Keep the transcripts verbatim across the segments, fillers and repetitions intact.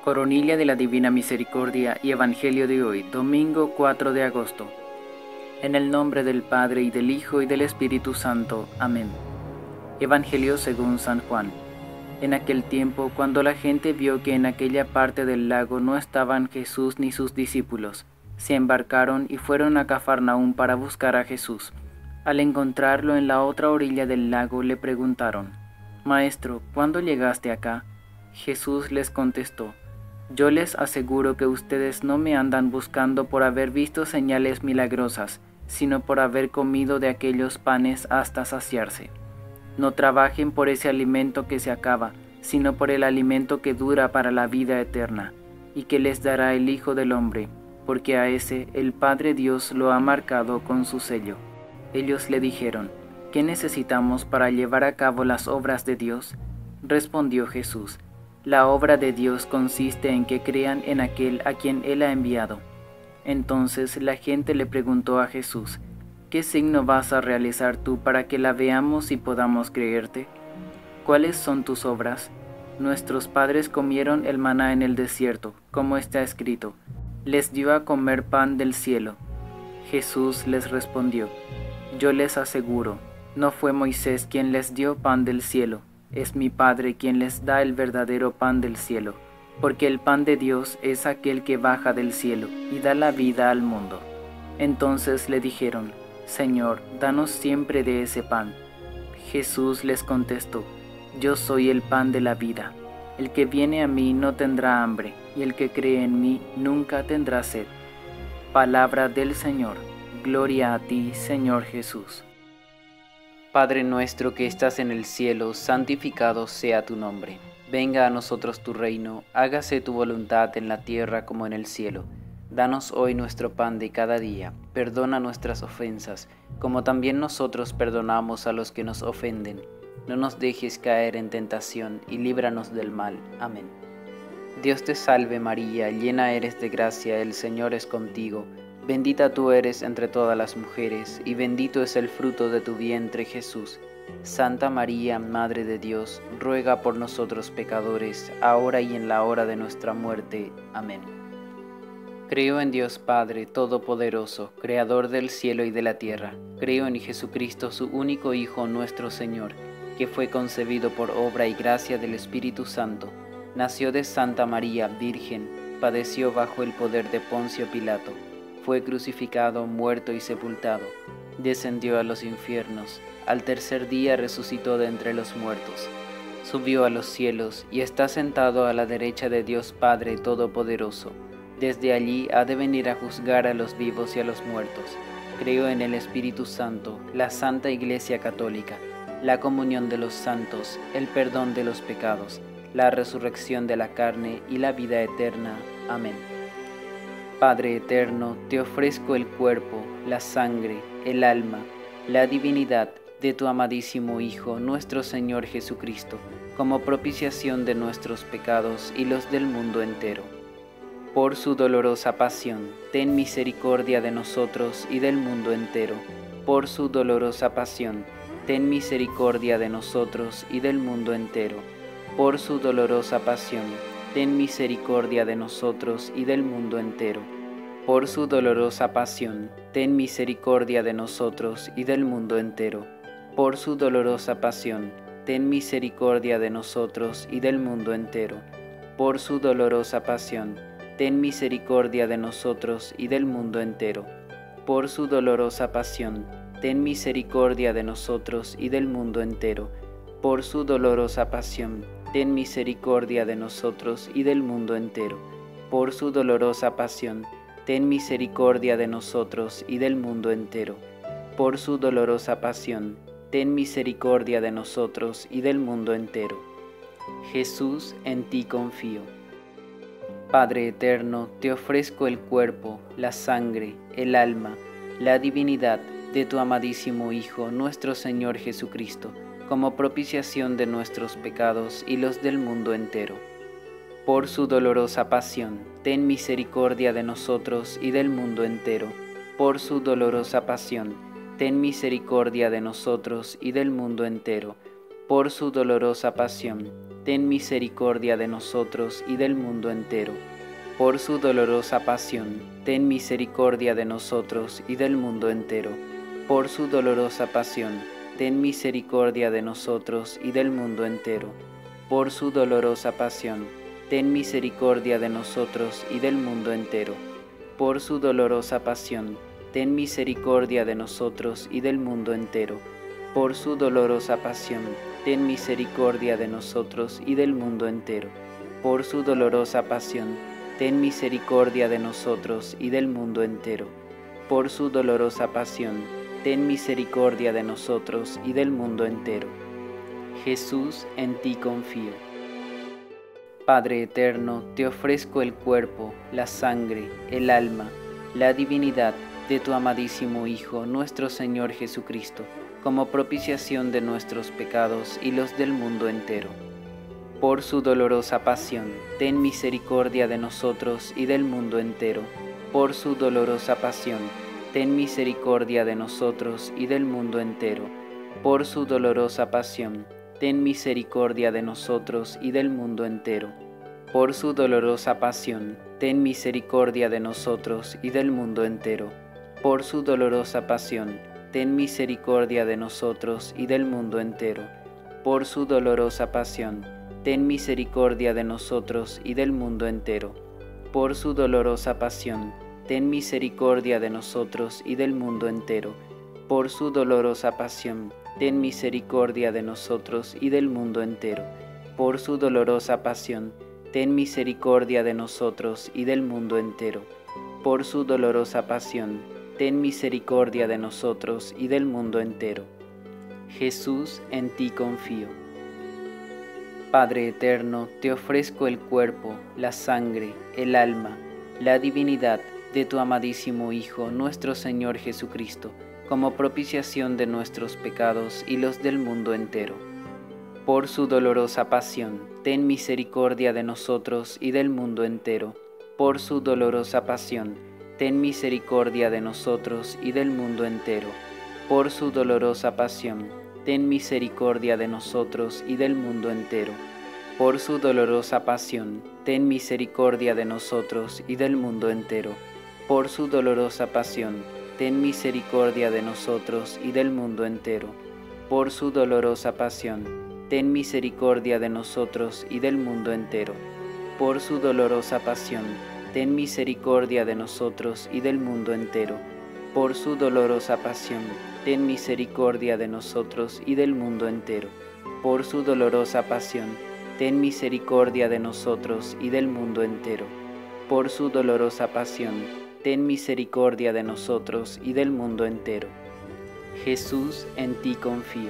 Coronilla de la Divina Misericordia y Evangelio de hoy, domingo cuatro de agosto. En el nombre del Padre, y del Hijo, y del Espíritu Santo. Amén. Evangelio según San Juan. En aquel tiempo, cuando la gente vio que en aquella parte del lago no estaban Jesús ni sus discípulos, se embarcaron y fueron a Cafarnaúm para buscar a Jesús. Al encontrarlo en la otra orilla del lago, le preguntaron: «Maestro, ¿cuándo llegaste acá?» Jesús les contestó: «Yo les aseguro que ustedes no me andan buscando por haber visto señales milagrosas, sino por haber comido de aquellos panes hasta saciarse. No trabajen por ese alimento que se acaba, sino por el alimento que dura para la vida eterna, y que les dará el Hijo del Hombre, porque a ese el Padre Dios lo ha marcado con su sello». Ellos le dijeron: «¿Qué necesitamos para llevar a cabo las obras de Dios?» Respondió Jesús: «La obra de Dios consiste en que crean en aquel a quien Él ha enviado». Entonces la gente le preguntó a Jesús: «¿Qué signo vas a realizar tú para que la veamos y podamos creerte? ¿Cuáles son tus obras? Nuestros padres comieron el maná en el desierto, como está escrito: les dio a comer pan del cielo». Jesús les respondió: «Yo les aseguro, no fue Moisés quien les dio pan del cielo, es mi Padre quien les da el verdadero pan del cielo, porque el pan de Dios es aquel que baja del cielo y da la vida al mundo». Entonces le dijeron: «Señor, danos siempre de ese pan». Jesús les contestó: «Yo soy el pan de la vida. El que viene a mí no tendrá hambre, y el que cree en mí nunca tendrá sed». Palabra del Señor. Gloria a ti, Señor Jesús. Padre nuestro que estás en el cielo, santificado sea tu nombre. Venga a nosotros tu reino, hágase tu voluntad en la tierra como en el cielo. Danos hoy nuestro pan de cada día, perdona nuestras ofensas, como también nosotros perdonamos a los que nos ofenden. No nos dejes caer en tentación, y líbranos del mal. Amén. Dios te salve María, llena eres de gracia, el Señor es contigo. Bendita tú eres entre todas las mujeres, y bendito es el fruto de tu vientre, Jesús. Santa María, Madre de Dios, ruega por nosotros pecadores, ahora y en la hora de nuestra muerte. Amén. Creo en Dios Padre Todopoderoso, Creador del cielo y de la tierra. Creo en Jesucristo, su único Hijo, nuestro Señor, que fue concebido por obra y gracia del Espíritu Santo. Nació de Santa María, Virgen, padeció bajo el poder de Poncio Pilato. Fue crucificado, muerto y sepultado. Descendió a los infiernos. Al tercer día resucitó de entre los muertos. Subió a los cielos y está sentado a la derecha de Dios Padre Todopoderoso. Desde allí ha de venir a juzgar a los vivos y a los muertos. Creo en el Espíritu Santo, la Santa Iglesia Católica, la comunión de los santos, el perdón de los pecados, la resurrección de la carne y la vida eterna. Amén. Padre eterno, te ofrezco el cuerpo, la sangre, el alma, la divinidad de tu amadísimo Hijo, nuestro Señor Jesucristo, como propiciación de nuestros pecados y los del mundo entero. Por su dolorosa pasión, ten misericordia de nosotros y del mundo entero. Por su dolorosa pasión, ten misericordia de nosotros y del mundo entero. Por su dolorosa pasión, ten misericordia de nosotros y del mundo entero. Por su dolorosa pasión, ten misericordia de nosotros y del mundo entero. Por su dolorosa pasión, ten misericordia de nosotros y del mundo entero. Por su dolorosa pasión, ten misericordia de nosotros y del mundo entero. Por su dolorosa pasión, ten misericordia de nosotros y del mundo entero. Por su dolorosa pasión, ten misericordia de nosotros y del mundo entero. Por su dolorosa pasión, ten misericordia de nosotros y del mundo entero. Por su dolorosa pasión, ten misericordia de nosotros y del mundo entero. Jesús, en ti confío. Padre eterno, te ofrezco el cuerpo, la sangre, el alma, la divinidad de tu amadísimo Hijo, nuestro Señor Jesucristo, como propiciación de nuestros pecados y los del mundo entero. Por su dolorosa pasión, ten misericordia de nosotros y del mundo entero. Por su dolorosa pasión, ten misericordia de nosotros y del mundo entero. por su dolorosa pasión, ten misericordia de nosotros y del mundo entero. Por su dolorosa pasión, ten misericordia de nosotros y del mundo entero. Por su dolorosa pasión, ten misericordia de nosotros y del mundo entero. Por su dolorosa pasión, ten misericordia de nosotros y del mundo entero. Por su dolorosa pasión, ten misericordia de nosotros y del mundo entero. Por su dolorosa pasión, ten misericordia de nosotros y del mundo entero. Por su dolorosa pasión, ten misericordia de nosotros y del mundo entero. Por su dolorosa pasión, ten misericordia de nosotros y del mundo entero. Jesús, en ti confío. Padre eterno, te ofrezco el cuerpo, la sangre, el alma, la divinidad de tu amadísimo Hijo, nuestro Señor Jesucristo, como propiciación de nuestros pecados y los del mundo entero. Por su dolorosa pasión, ten misericordia de nosotros y del mundo entero. Por su dolorosa pasión, ten misericordia de nosotros y del mundo entero. Por su dolorosa pasión, ten misericordia de nosotros y del mundo entero. Por su dolorosa pasión, ten misericordia de nosotros y del mundo entero. Por su dolorosa pasión, ten misericordia de nosotros y del mundo entero. Por su dolorosa pasión, ten misericordia de nosotros y del mundo entero. Por su dolorosa pasión, ten misericordia de nosotros y del mundo entero. Por su dolorosa pasión, ten misericordia de nosotros y del mundo entero. Por su dolorosa pasión, ten misericordia de nosotros y del mundo entero. Por su dolorosa pasión, ten misericordia de nosotros y del mundo entero. Jesús, en ti confío. Padre eterno, te ofrezco el cuerpo, la sangre, el alma, la divinidad de tu amadísimo Hijo, nuestro Señor Jesucristo, como propiciación de nuestros pecados y los del mundo entero. Por su dolorosa pasión, ten misericordia de nosotros y del mundo entero. Por su dolorosa pasión, ten misericordia de nosotros y del mundo entero. Por su dolorosa pasión, ten misericordia de nosotros y del mundo entero. Por su dolorosa pasión, ten misericordia de nosotros y del mundo entero. Por su dolorosa pasión, ten misericordia de nosotros y del mundo entero. Por su dolorosa pasión, ten misericordia de nosotros y del mundo entero. Por su dolorosa pasión, ten misericordia de nosotros y del mundo entero. Por su dolorosa pasión, ten misericordia de nosotros y del mundo entero. Por su dolorosa pasión, ten misericordia de nosotros y del mundo entero. Por su dolorosa pasión, ten misericordia de nosotros y del mundo entero. Jesús, en ti confío.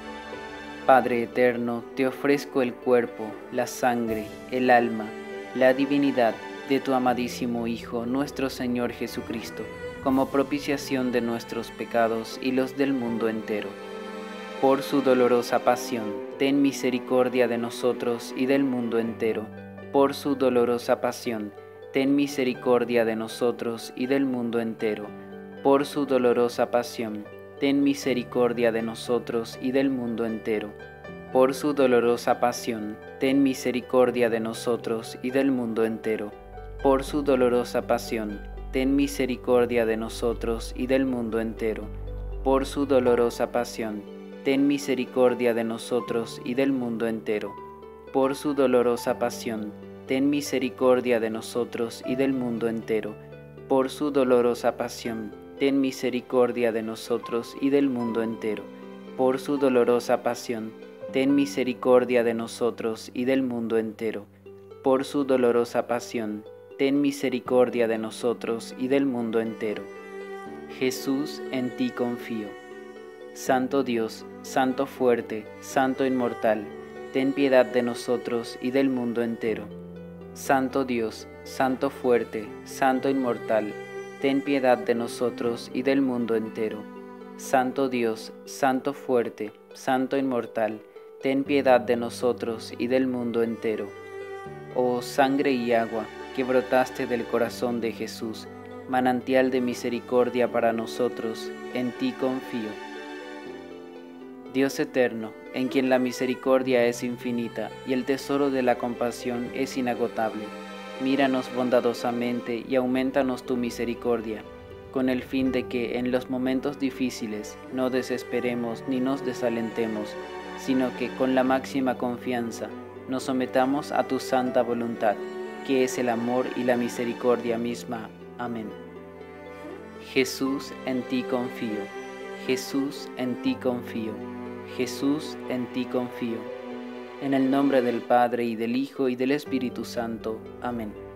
Padre eterno, te ofrezco el cuerpo, la sangre, el alma, la divinidad de tu amadísimo Hijo, nuestro Señor Jesucristo, como propiciación de nuestros pecados y los del mundo entero. Por su dolorosa pasión, ten misericordia de nosotros y del mundo entero. Por su dolorosa pasión, ten misericordia de nosotros y del mundo entero. Por su dolorosa pasión, ten misericordia de nosotros y del mundo entero. Por su dolorosa pasión, ten misericordia de nosotros y del mundo entero. Por su dolorosa pasión, ten misericordia de nosotros y del mundo entero. Por su dolorosa pasión, ten misericordia de nosotros y del mundo entero. Por su dolorosa pasión, ten misericordia de nosotros y del mundo entero. Por su dolorosa pasión, ten misericordia de nosotros y del mundo entero. Por su dolorosa pasión, ten misericordia de nosotros y del mundo entero. Por su dolorosa pasión, ten misericordia de nosotros y del mundo entero. Jesús, en ti confío. Santo Dios, Santo fuerte, Santo inmortal, ten piedad de nosotros y del mundo entero. Santo Dios, Santo fuerte, Santo inmortal, ten piedad de nosotros y del mundo entero. Santo Dios, Santo fuerte, Santo inmortal, ten piedad de nosotros y del mundo entero. Oh sangre y agua que brotaste del corazón de Jesús, manantial de misericordia para nosotros, en ti confío. Dios eterno, en quien la misericordia es infinita y el tesoro de la compasión es inagotable, míranos bondadosamente y aumentanos tu misericordia, con el fin de que en los momentos difíciles no desesperemos ni nos desalentemos, sino que con la máxima confianza nos sometamos a tu santa voluntad, que es el amor y la misericordia misma. Amén. Jesús, en ti confío. Jesús, en ti confío. Jesús, en ti confío. En el nombre del Padre, y del Hijo, y del Espíritu Santo. Amén.